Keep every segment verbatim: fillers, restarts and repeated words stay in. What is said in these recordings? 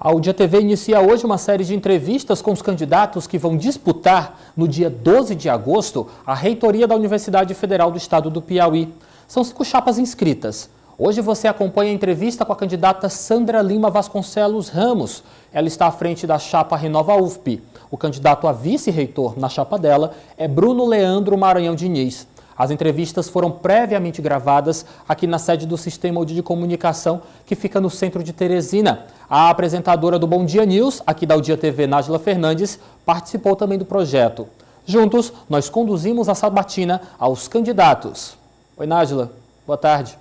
A U D I A T V inicia hoje uma série de entrevistas com os candidatos que vão disputar, no dia doze de agosto, a reitoria da Universidade Federal do Estado do Piauí. São cinco chapas inscritas. Hoje você acompanha a entrevista com a candidata Sandra Lima Vasconcelos Ramos. Ela está à frente da chapa Renova U F P. O candidato a vice-reitor na chapa dela é Bruno Leandro Maranhão Diniz. As entrevistas foram previamente gravadas aqui na sede do Sistema U D I de Comunicação, que fica no centro de Teresina. A apresentadora do Bom Dia News, aqui da U D I A T V, Nájila Fernandes, participou também do projeto. Juntos, nós conduzimos a sabatina aos candidatos. Oi, Nájila. Boa tarde.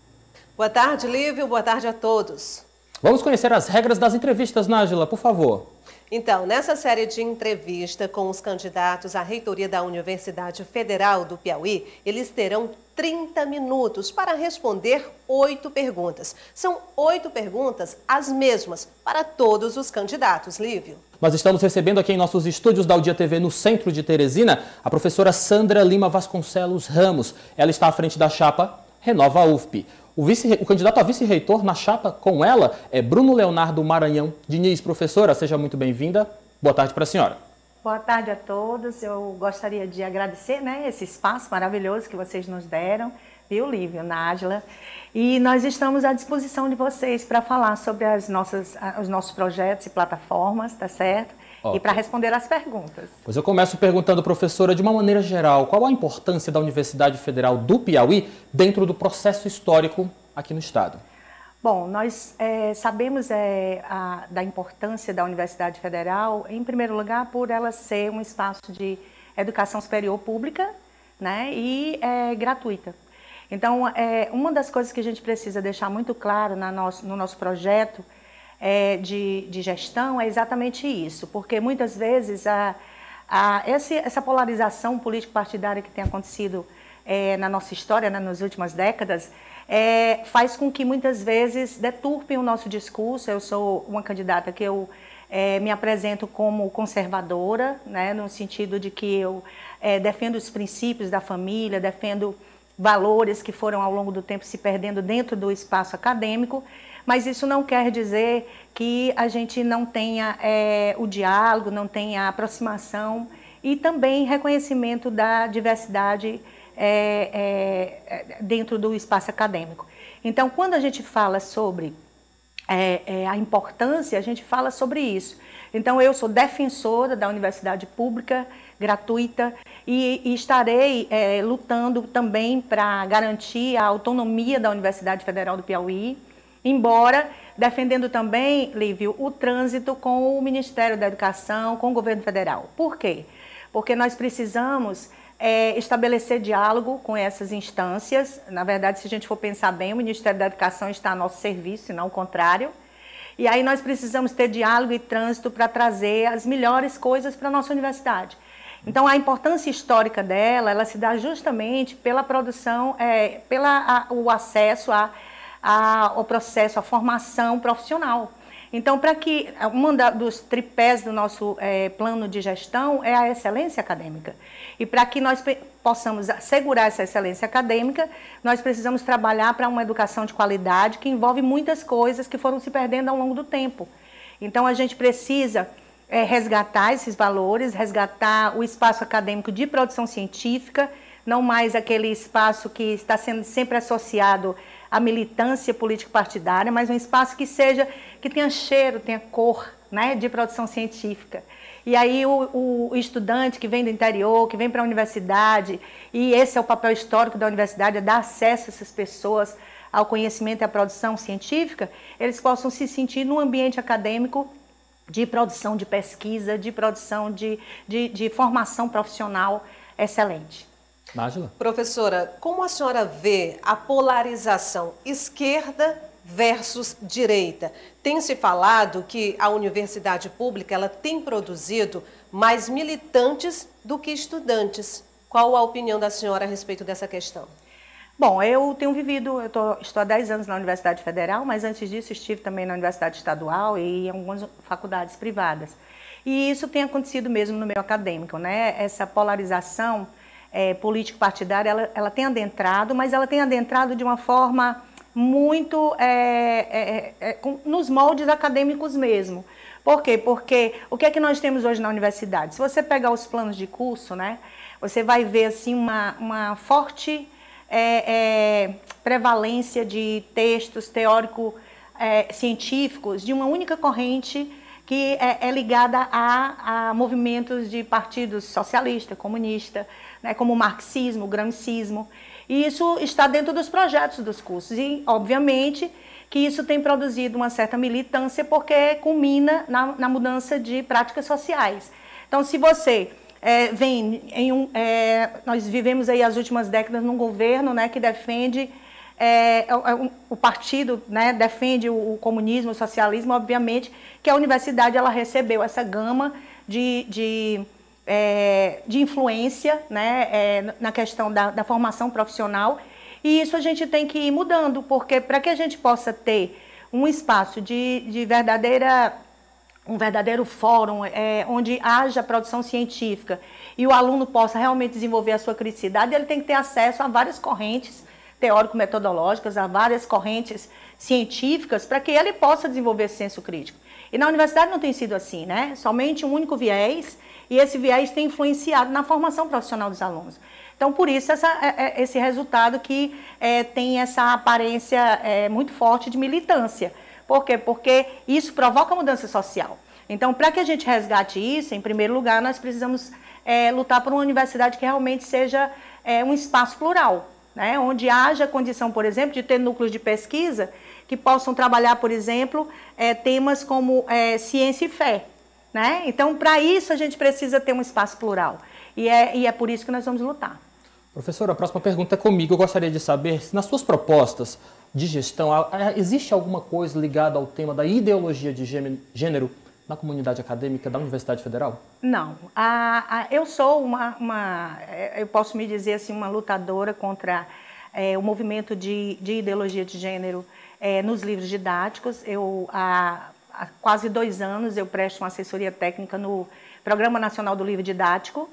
Boa tarde, Lívio. Boa tarde a todos. Vamos conhecer as regras das entrevistas, Nájila, por favor. Então, nessa série de entrevista com os candidatos à reitoria da Universidade Federal do Piauí, eles terão trinta minutos para responder oito perguntas. São oito perguntas, as mesmas, para todos os candidatos, Lívio. Nós estamos recebendo aqui em nossos estúdios da U D I A T V, no centro de Teresina, a professora Sandra Lima Vasconcelos Ramos. Ela está à frente da chapa Renova U F P. O, vice, o candidato a vice-reitor na chapa com ela é Bruno Leonardo Maranhão Diniz. Professora, seja muito bem-vinda. Boa tarde para a senhora. Boa tarde a todos. Eu gostaria de agradecer, né, esse espaço maravilhoso que vocês nos deram, viu, Lívio, Nájila? E nós estamos à disposição de vocês para falar sobre as nossas, os nossos projetos e plataformas, tá certo? Okay. E para responder as perguntas. Pois eu começo perguntando, professora, de uma maneira geral, qual a importância da Universidade Federal do Piauí dentro do processo histórico aqui no estado? Bom, nós é, sabemos é, a, da importância da Universidade Federal, em primeiro lugar, por ela ser um espaço de educação superior pública, né, e é, gratuita. Então, é, uma das coisas que a gente precisa deixar muito claro na nosso, no nosso projeto é, de, de gestão é exatamente isso, porque muitas vezes a, a, essa, essa polarização político-partidária que tem acontecido é, na nossa história, né, nas últimas décadas, É, faz com que muitas vezes deturpem o nosso discurso. Eu sou uma candidata que eu é, me apresento como conservadora, né, no sentido de que eu é, defendo os princípios da família, defendo valores que foram ao longo do tempo se perdendo dentro do espaço acadêmico, mas isso não quer dizer que a gente não tenha é, o diálogo, não tenha a aproximação e também reconhecimento da diversidade É, é, dentro do espaço acadêmico. Então, quando a gente fala sobre é, é, a importância, a gente fala sobre isso. Então, eu sou defensora da universidade pública, gratuita, e, e estarei é, lutando também para garantir a autonomia da Universidade Federal do Piauí, embora defendendo também, Lívio, o trânsito com o Ministério da Educação, com o governo federal. Por quê? Porque nós precisamos É, estabelecer diálogo com essas instâncias. Na verdade, se a gente for pensar bem, o Ministério da Educação está a nosso serviço, e não o contrário. E aí nós precisamos ter diálogo e trânsito para trazer as melhores coisas para a nossa universidade. Então, a importância histórica dela, ela se dá justamente pela produção, é, pela a, o acesso a, a, ao processo, à formação profissional. Então, para que um dos tripés do nosso é, plano de gestão é a excelência acadêmica. E para que nós possamos assegurar essa excelência acadêmica, nós precisamos trabalhar para uma educação de qualidade que envolve muitas coisas que foram se perdendo ao longo do tempo. Então, a gente precisa é, resgatar esses valores, resgatar o espaço acadêmico de produção científica, não mais aquele espaço que está sendo sempre associado à militância político-partidária, mas um espaço que seja, que tenha cheiro, tenha cor, né, de produção científica. E aí o, o estudante que vem do interior, que vem para a universidade, e esse é o papel histórico da universidade, é dar acesso a essas pessoas ao conhecimento e à produção científica, eles possam se sentir num ambiente acadêmico de produção de pesquisa, de produção de, de, de formação profissional excelente. Nájila? Professora, como a senhora vê a polarização esquerda versus direita? Tem se falado que a universidade pública ela tem produzido mais militantes do que estudantes. Qual a opinião da senhora a respeito dessa questão? Bom, eu tenho vivido, eu tô, estou há dez anos na Universidade Federal, mas antes disso estive também na Universidade Estadual e em algumas faculdades privadas. E isso tem acontecido mesmo no meio acadêmico, né? Essa polarização é, político-partidária, ela, ela tem adentrado, mas ela tem adentrado de uma forma muito é, é, é, nos moldes acadêmicos mesmo. Por quê? Porque o que é que nós temos hoje na universidade? Se você pegar os planos de curso, né, você vai ver assim, uma, uma forte é, é, prevalência de textos teórico-científicos é, de uma única corrente que é, é ligada a, a movimentos de partidos socialista, comunista, né, como o marxismo, o gramscismo. E isso está dentro dos projetos dos cursos. E, obviamente, que isso tem produzido uma certa militância porque culmina na, na mudança de práticas sociais. Então, se você é, vem em um... É, nós vivemos aí as últimas décadas num governo, né, que defende... É, o, o partido, né, defende o, o comunismo, o socialismo, obviamente, que a universidade ela recebeu essa gama de... de É, de influência, né, é, na questão da, da formação profissional, e isso a gente tem que ir mudando, porque para que a gente possa ter um espaço de, de verdadeira, um verdadeiro fórum, é, onde haja produção científica e o aluno possa realmente desenvolver a sua criticidade, ele tem que ter acesso a várias correntes teórico-metodológicas, a várias correntes científicas, para que ele possa desenvolver esse senso crítico. E na universidade não tem sido assim, né? Somente um único viés, e esse viés tem influenciado na formação profissional dos alunos. Então, por isso, essa, esse resultado que é, tem essa aparência é, muito forte de militância. Por quê? Porque isso provoca mudança social. Então, para que a gente resgate isso, em primeiro lugar, nós precisamos é, lutar por uma universidade que realmente seja é, um espaço plural, né? Onde haja condição, por exemplo, de ter núcleos de pesquisa que possam trabalhar, por exemplo, é, temas como é, ciência e fé. Né? Então, para isso, a gente precisa ter um espaço plural. E é, e é por isso que nós vamos lutar. Professora, a próxima pergunta é comigo. Eu gostaria de saber se nas suas propostas de gestão existe alguma coisa ligada ao tema da ideologia de gênero na comunidade acadêmica da Universidade Federal? Não. A, a, eu sou uma, uma, eu posso me dizer assim, uma lutadora contra é, o movimento de, de ideologia de gênero é, nos livros didáticos. Eu... A, Há quase dois anos eu presto uma assessoria técnica no Programa Nacional do Livro Didático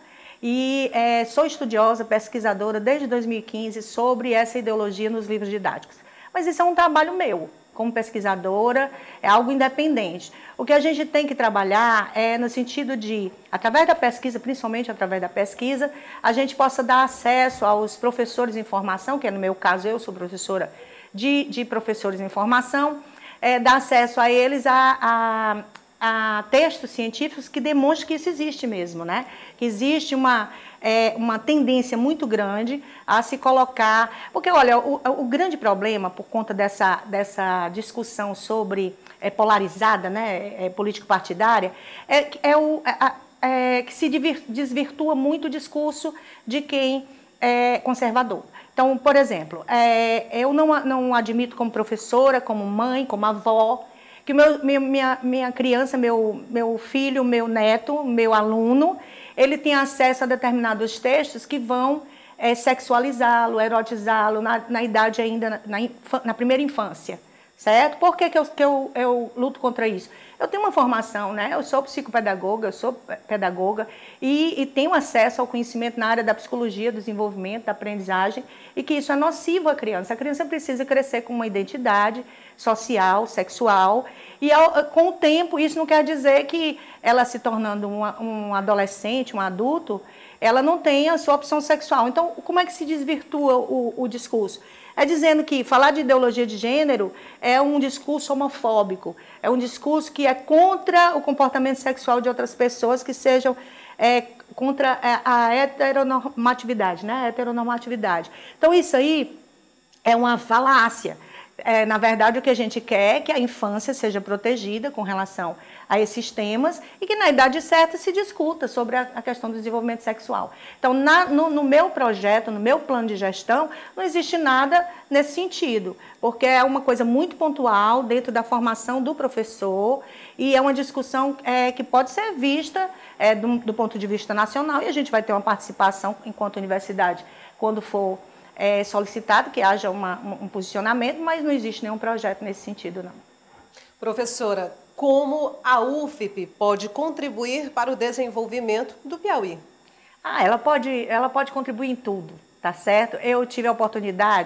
e é, sou estudiosa, pesquisadora desde dois mil e quinze sobre essa ideologia nos livros didáticos. Mas isso é um trabalho meu, como pesquisadora, é algo independente. O que a gente tem que trabalhar é no sentido de, através da pesquisa, principalmente através da pesquisa, a gente possa dar acesso aos professores em formação, que é no meu caso eu sou professora de, de professores em formação, É, dar acesso a eles a, a, a textos científicos que demonstram que isso existe mesmo, né? Que existe uma, é, uma tendência muito grande a se colocar... Porque, olha, o, o grande problema, por conta dessa, dessa discussão sobre é, polarizada, né, é, político-partidária, é, é, o, é, é que se desvirtua muito o discurso de quem é conservador. Então, por exemplo, é, eu não, não admito como professora, como mãe, como avó, que meu, minha, minha criança, meu, meu filho, meu neto, meu aluno, ele tem acesso a determinados textos que vão é, sexualizá-lo, erotizá-lo na, na idade ainda, na, na primeira infância, certo? Por que, que, eu, que eu, eu luto contra isso? Eu tenho uma formação, né? Eu sou psicopedagoga, eu sou pedagoga e, e tenho acesso ao conhecimento na área da psicologia, do desenvolvimento, da aprendizagem e que isso é nocivo à criança. A criança precisa crescer com uma identidade social, sexual e ao, com o tempo, isso não quer dizer que ela se tornando uma, um adolescente, um adulto, ela não tem a sua opção sexual. Então, como é que se desvirtua o, o discurso? É dizendo que falar de ideologia de gênero é um discurso homofóbico, é um discurso que é contra o comportamento sexual de outras pessoas, que sejam é, contra a heteronormatividade, né? A heteronormatividade. Então, isso aí é uma falácia. É, na verdade, o que a gente quer é que a infância seja protegida com relação a esses temas e que na idade certa se discuta sobre a, a questão do desenvolvimento sexual. Então, na, no, no meu projeto, no meu plano de gestão, não existe nada nesse sentido, porque é uma coisa muito pontual dentro da formação do professor e é uma discussão é, que pode ser vista é, do, do ponto de vista nacional e a gente vai ter uma participação enquanto universidade quando for É solicitado que haja uma, um posicionamento, mas não existe nenhum projeto nesse sentido, não. Professora, como a U F P pode contribuir para o desenvolvimento do Piauí? Ah, ela pode, ela pode contribuir em tudo, tá certo? Eu tive a oportunidade,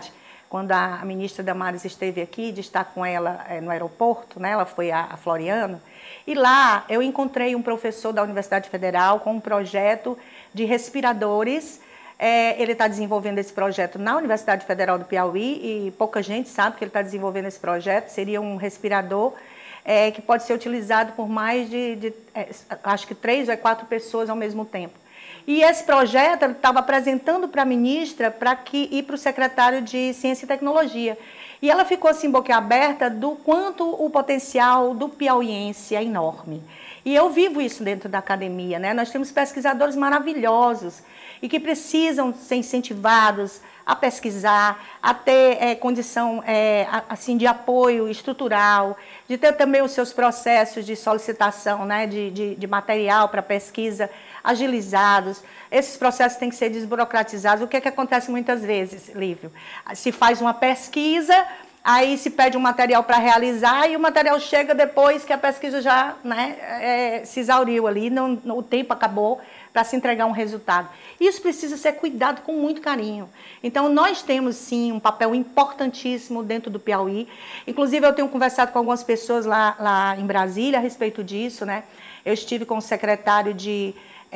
quando a ministra Damares esteve aqui, de estar com ela é, no aeroporto, né? Ela foi a, a Floriano, e lá eu encontrei um professor da Universidade Federal com um projeto de respiradores. É, ele está desenvolvendo esse projeto na Universidade Federal do Piauí e pouca gente sabe que ele está desenvolvendo esse projeto. Seria um respirador é, que pode ser utilizado por mais de, de é, acho que três ou quatro pessoas ao mesmo tempo. E esse projeto ele estava apresentando para a ministra para que, e para o secretário de Ciência e Tecnologia. E ela ficou assim, boquiaberta do quanto o potencial do piauiense é enorme. E eu vivo isso dentro da academia, né? Nós temos pesquisadores maravilhosos e que precisam ser incentivados a pesquisar, a ter é, condição é, assim, de apoio estrutural, de ter também os seus processos de solicitação, né, de, de, de material para pesquisa agilizados. Esses processos têm que ser desburocratizados. O que é que acontece muitas vezes, Lívio? Se faz uma pesquisa, aí se pede um material para realizar e o material chega depois que a pesquisa já, né, é, se exauriu ali, não, o tempo acabou para se entregar um resultado. Isso precisa ser cuidado com muito carinho. Então, nós temos, sim, um papel importantíssimo dentro do Piauí. Inclusive, eu tenho conversado com algumas pessoas lá, lá em Brasília a respeito disso, né? Eu estive com o secretário de,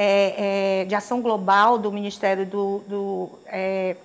é, é, de Ação Global do Ministério do... do é,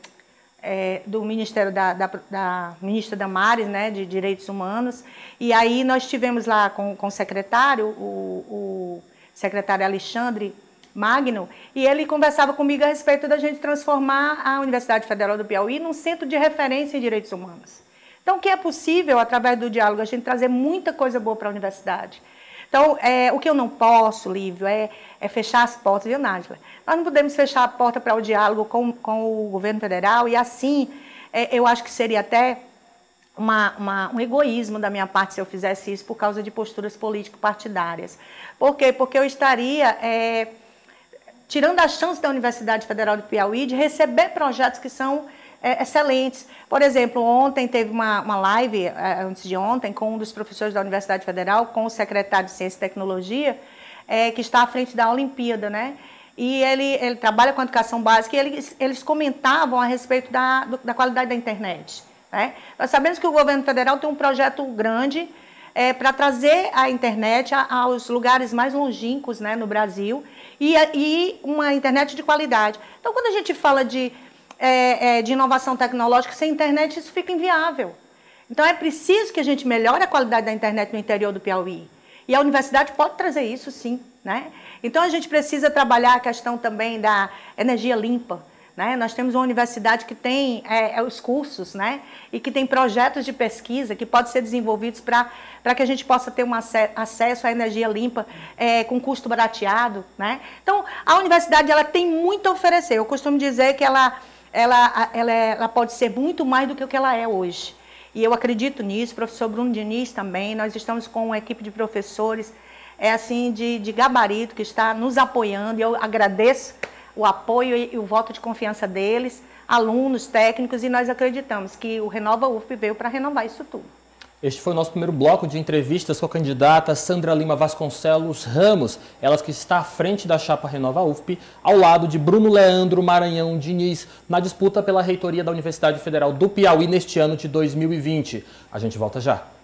É, do Ministério da, da, da ministra Damares, né, de Direitos Humanos, e aí nós tivemos lá com, com o secretário, o, o secretário Alexandre Magno, e ele conversava comigo a respeito da gente transformar a Universidade Federal do Piauí num centro de referência em direitos humanos. Então, o que é possível, através do diálogo, a gente trazer muita coisa boa para a universidade. Então, é, o que eu não posso, Lívio, é, é fechar as portas, viu, Nájila? Nós não podemos fechar a porta para o diálogo com, com o governo federal e, assim, é, eu acho que seria até uma, uma, um egoísmo da minha parte se eu fizesse isso por causa de posturas político-partidárias. Por quê? Porque eu estaria é, tirando a chance da Universidade Federal do Piauí de receber projetos que são É, excelentes. Por exemplo, ontem teve uma, uma live, é, antes de ontem, com um dos professores da Universidade Federal, com o secretário de Ciência e Tecnologia, é, que está à frente da Olimpíada, né? E ele, ele trabalha com a educação básica e eles, eles comentavam a respeito da, do, da qualidade da internet, né? Nós sabemos que o governo federal tem um projeto grande é, para trazer a internet a, aos lugares mais longínquos, né, no Brasil, e, e uma internet de qualidade. Então, quando a gente fala de É, é, de inovação tecnológica, sem internet isso fica inviável. Então é preciso que a gente melhore a qualidade da internet no interior do Piauí. E a universidade pode trazer isso, sim, né? Então a gente precisa trabalhar a questão também da energia limpa, né? Nós temos uma universidade que tem é, os cursos, né? E que tem projetos de pesquisa que podem ser desenvolvidos para para que a gente possa ter um acesso à energia limpa é, com custo barateado, né? Então a universidade ela tem muito a oferecer. Eu costumo dizer que ela Ela, ela, é, ela pode ser muito mais do que o que ela é hoje. E eu acredito nisso, o professor Bruno Diniz também, nós estamos com uma equipe de professores é assim, de, de gabarito que está nos apoiando, e eu agradeço o apoio e, e o voto de confiança deles, alunos, técnicos, e nós acreditamos que o Renova U F P veio para renovar isso tudo. Este foi o nosso primeiro bloco de entrevistas com a candidata Sandra Lima Vasconcelos Ramos, ela que está à frente da chapa Renova U F P, ao lado de Bruno Leandro Maranhão Diniz, na disputa pela reitoria da Universidade Federal do Piauí neste ano de dois mil e vinte. A gente volta já.